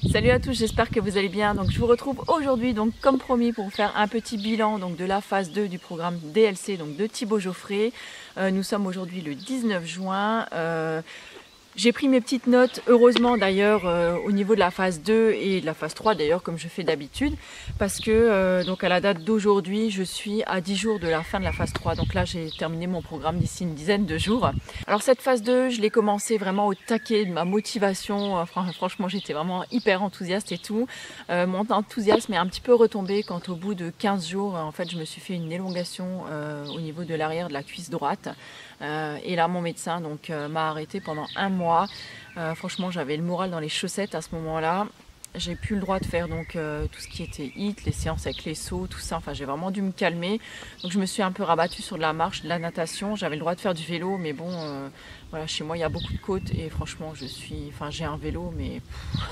Salut à tous, j'espère que vous allez bien. Donc je vous retrouve aujourd'hui, donc comme promis, pour vous faire un petit bilan donc de la phase 2 du programme DLC donc de Thibaut Geoffrey. Nous sommes aujourd'hui le 19 juin. J'ai pris mes petites notes, heureusement d'ailleurs, au niveau de la phase 2 et de la phase 3 d'ailleurs, comme je fais d'habitude, parce que donc à la date d'aujourd'hui, je suis à 10 jours de la fin de la phase 3. Donc là, j'ai terminé mon programme d'ici une dizaine de jours. Alors cette phase 2, je l'ai commencé vraiment au taquet de ma motivation. Franchement, j'étais vraiment hyper enthousiaste et tout. Mon enthousiasme est un petit peu retombé quand au bout de 15 jours, en fait, je me suis fait une élongation au niveau de l'arrière de la cuisse droite. Et là, mon médecin m'a arrêté pendant un mois. Franchement, j'avais le moral dans les chaussettes à ce moment-là. J'ai plus le droit de faire tout ce qui était HIIT, les séances avec les sauts, tout ça. Enfin, j'ai vraiment dû me calmer. Donc, je me suis un peu rabattue sur de la marche, de la natation. J'avais le droit de faire du vélo, mais bon, voilà, chez moi, il y a beaucoup de côtes et franchement, j'ai un vélo, mais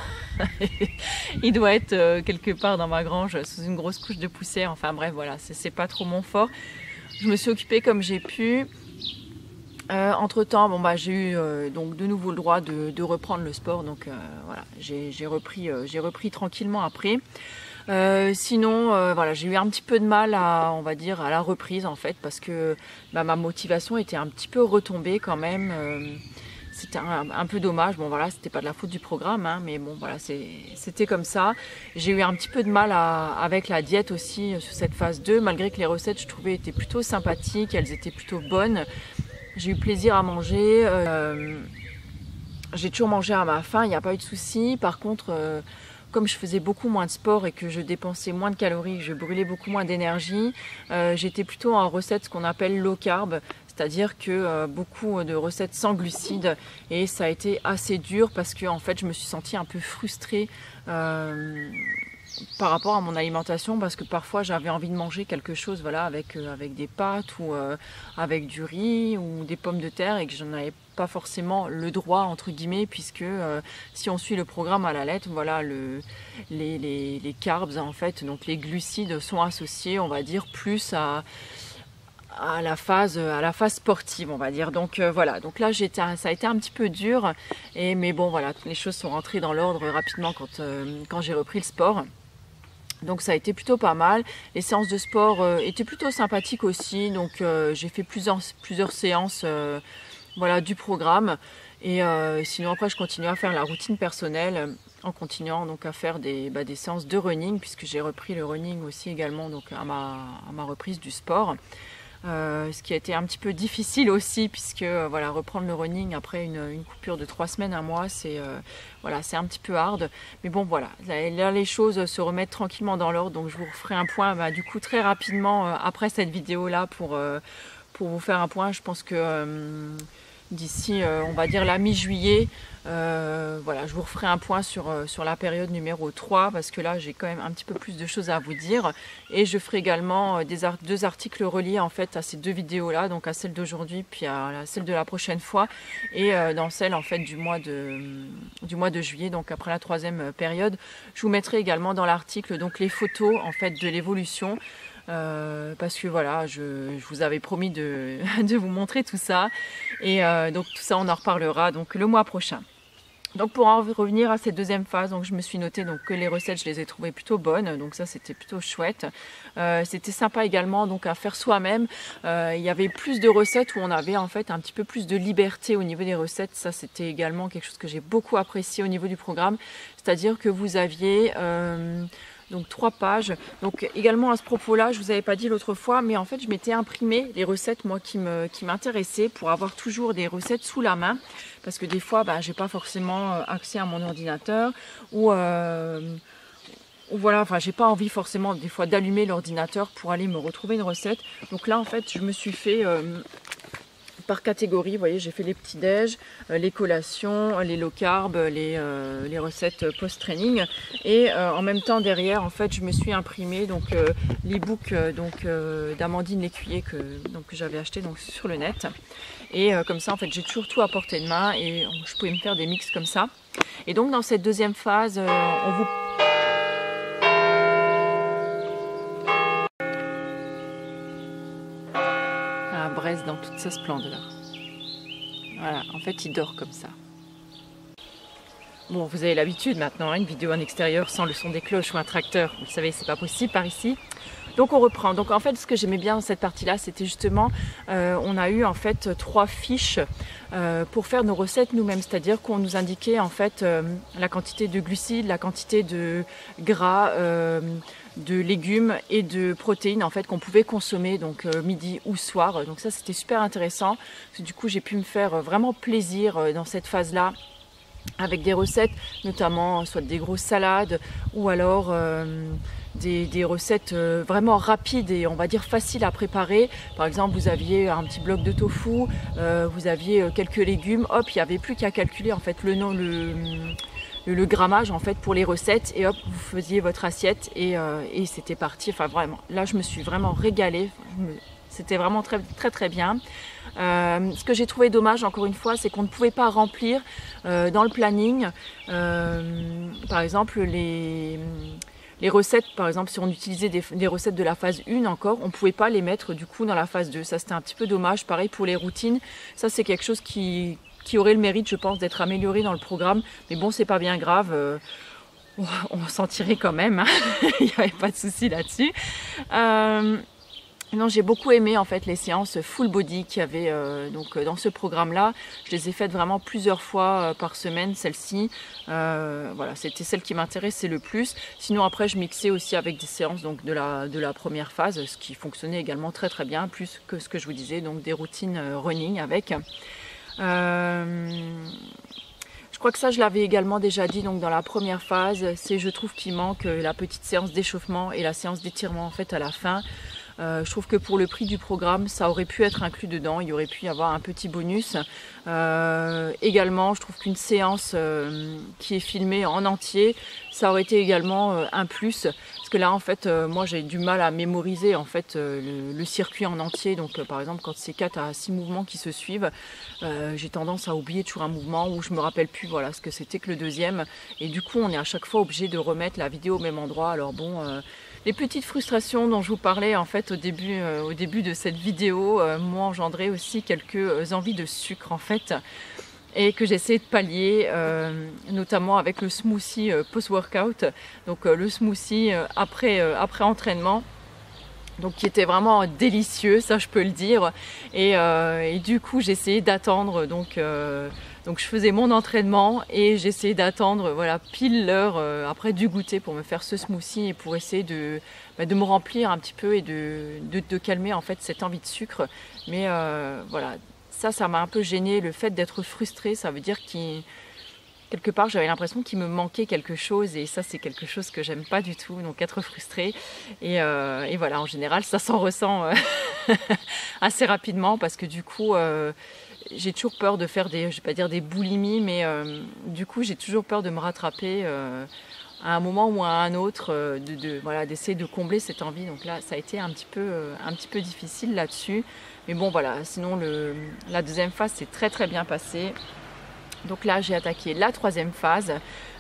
il doit être quelque part dans ma grange sous une grosse couche de poussière. Enfin bref, voilà, c'est pas trop mon fort. Je me suis occupée comme j'ai pu. Entre temps, j'ai eu donc de nouveau le droit de reprendre le sport, donc voilà, j'ai repris tranquillement après. Sinon, voilà, j'ai eu un petit peu de mal on va dire, à la reprise en fait, parce que ma motivation était un petit peu retombée quand même. C'était un peu dommage. Bon voilà, c'était pas de la faute du programme, hein, mais bon voilà, c'était comme ça. J'ai eu un petit peu de mal avec la diète aussi sur cette phase 2, malgré que les recettes, je trouvais, étaient plutôt sympathiques, elles étaient plutôt bonnes. J'ai eu plaisir à manger. J'ai toujours mangé à ma faim, il n'y a pas eu de souci. Par contre, comme je faisais beaucoup moins de sport et que je dépensais moins de calories, que je brûlais beaucoup moins d'énergie, j'étais plutôt en recette ce qu'on appelle low carb, c'est-à-dire que beaucoup de recettes sans glucides, et ça a été assez dur parce que en fait je me suis sentie un peu frustrée par rapport à mon alimentation, parce que parfois j'avais envie de manger quelque chose, voilà, avec des pâtes ou avec du riz ou des pommes de terre, et que je n'en avais pas forcément le droit entre guillemets, puisque si on suit le programme à la lettre, voilà, les carbs en fait, donc les glucides sont associés, on va dire, plus à la phase sportive, on va dire. Donc voilà, donc là ça a été un petit peu dur, mais bon voilà, les choses sont rentrées dans l'ordre rapidement quand j'ai repris le sport. Donc ça a été plutôt pas mal. Les séances de sport étaient plutôt sympathiques aussi. Donc j'ai fait plusieurs séances voilà, du programme. Et sinon après je continue à faire la routine personnelle en continuant donc à faire des séances de running, puisque j'ai repris le running aussi également donc à ma reprise du sport. Ce qui a été un petit peu difficile aussi, puisque voilà, reprendre le running après une coupure de 3 semaines, un mois, voilà, c'est un petit peu hard. Mais bon voilà, là les choses se remettent tranquillement dans l'ordre, donc je vous referai un point du coup très rapidement après cette vidéo là pour vous faire un point. Je pense que d'ici on va dire la mi-juillet, voilà, je vous referai un point sur la période numéro 3, parce que là j'ai quand même un petit peu plus de choses à vous dire, et je ferai également deux articles reliés en fait à ces deux vidéos là, donc à celle d'aujourd'hui puis à celle de la prochaine fois, et dans celle en fait du mois de juillet, donc après la troisième période. Je vous mettrai également dans l'article donc les photos en fait de l'évolution. Parce que voilà, je vous avais promis de vous montrer tout ça, et donc tout ça on en reparlera donc le mois prochain. Donc pour en revenir à cette deuxième phase, donc je me suis noté donc que les recettes, je les ai trouvées plutôt bonnes, donc ça c'était plutôt chouette. C'était sympa également donc à faire soi-même. Il y avait plus de recettes où on avait en fait un petit peu plus de liberté au niveau des recettes. Ça c'était également quelque chose que j'ai beaucoup apprécié au niveau du programme, c'est-à-dire que vous aviez donc 3 pages. Donc également à ce propos-là, je vous avais pas dit l'autre fois, mais en fait je m'étais imprimé les recettes moi qui m'intéressaient, pour avoir toujours des recettes sous la main, parce que des fois j'ai pas forcément accès à mon ordinateur, ou voilà, enfin j'ai pas envie forcément des fois d'allumer l'ordinateur pour aller me retrouver une recette. Donc là en fait je me suis fait par catégorie, vous voyez, j'ai fait les petits déj, les collations, les low carb, les recettes post-training, et en même temps derrière en fait je me suis imprimé donc l'e-book d'Amandine Lécuyer que j'avais acheté donc sur le net, et comme ça en fait j'ai toujours tout à portée de main, et je pouvais me faire des mix comme ça. Et donc dans cette deuxième phase on vous Brest dans toute sa splendeur. Voilà, en fait il dort comme ça. Bon, vous avez l'habitude maintenant, hein, une vidéo en extérieur sans le son des cloches ou un tracteur. Vous le savez, c'est pas possible par ici. Donc on reprend. Donc en fait, ce que j'aimais bien dans cette partie-là, c'était justement, on a eu en fait 3 fiches pour faire nos recettes nous-mêmes. C'est-à-dire qu'on nous indiquait en fait la quantité de glucides, la quantité de gras, de légumes et de protéines en fait qu'on pouvait consommer donc midi ou soir. Donc ça, c'était super intéressant. Parce que du coup, j'ai pu me faire vraiment plaisir dans cette phase-là, avec des recettes, notamment soit des grosses salades ou alors des recettes vraiment rapides et on va dire faciles à préparer. Par exemple, vous aviez un petit bloc de tofu, vous aviez quelques légumes, hop, il n'y avait plus qu'à calculer en fait le grammage en fait pour les recettes et hop, vous faisiez votre assiette et c'était parti. Enfin vraiment, là je me suis vraiment régalée. C'était vraiment très très très bien. Ce que j'ai trouvé dommage encore une fois, c'est qu'on ne pouvait pas remplir dans le planning par exemple les recettes. Par exemple, si on utilisait des recettes de la phase 1 encore, on ne pouvait pas les mettre du coup dans la phase 2. Ça c'était un petit peu dommage. Pareil pour les routines, ça c'est quelque chose qui aurait le mérite, je pense, d'être amélioré dans le programme. Mais bon, c'est pas bien grave, on s'en tirait quand même, hein. Il n'y avait pas de souci là-dessus. Non, j'ai beaucoup aimé en fait les séances full body qu'il y avait donc dans ce programme-là. Je les ai faites vraiment plusieurs fois par semaine, celle-ci. Voilà, c'était celle qui m'intéressait le plus. Sinon après, je mixais aussi avec des séances donc de la première phase, ce qui fonctionnait également très très bien, plus que ce que je vous disais, donc des routines running avec. Je crois que ça, je l'avais également déjà dit donc dans la première phase. C'est, je trouve qu'il manque la petite séance d'échauffement et la séance d'étirement en fait à la fin. Je trouve que pour le prix du programme, ça aurait pu être inclus dedans, il y aurait pu y avoir un petit bonus. Également, je trouve qu'une séance qui est filmée en entier, ça aurait été également un plus. Parce que là, en fait, moi j'ai du mal à mémoriser en fait, le circuit en entier. Donc par exemple, quand c'est 4 à 6 mouvements qui se suivent, j'ai tendance à oublier toujours un mouvement où je me rappelle plus voilà, ce que c'était que le deuxième. Et du coup, on est à chaque fois obligé de remettre la vidéo au même endroit. Alors bon... les petites frustrations dont je vous parlais en fait au début de cette vidéo m'ont engendré aussi quelques envies de sucre en fait et que j'essaie de pallier notamment avec le smoothie post-workout, donc le smoothie après entraînement. Donc qui était vraiment délicieux, ça je peux le dire. Et du coup j'essayais d'attendre donc je faisais mon entraînement et j'essayais d'attendre voilà, pile l'heure après du goûter pour me faire ce smoothie et pour essayer de me remplir un petit peu et de calmer en fait cette envie de sucre. Mais voilà, ça m'a un peu gêné, le fait d'être frustrée, ça veut dire quelque part j'avais l'impression qu'il me manquait quelque chose et ça c'est quelque chose que j'aime pas du tout, donc être frustrée et voilà, en général ça s'en ressent assez rapidement parce que du coup j'ai toujours peur de faire je vais pas dire des boulimies, mais du coup j'ai toujours peur de me rattraper à un moment ou à un autre, voilà, d'essayer de combler cette envie. Donc là ça a été un petit peu difficile là-dessus, mais bon voilà, sinon la deuxième phase s'est très très bien passée. Donc là j'ai attaqué la troisième phase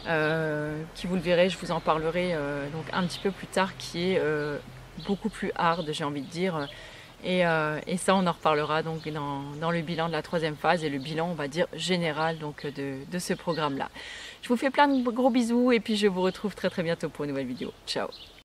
qui, vous le verrez, je vous en parlerai donc un petit peu plus tard, qui est beaucoup plus hard, j'ai envie de dire. Et ça on en reparlera donc dans le bilan de la troisième phase et le bilan on va dire général donc de ce programme là. Je vous fais plein de gros bisous et puis je vous retrouve très très bientôt pour une nouvelle vidéo. Ciao.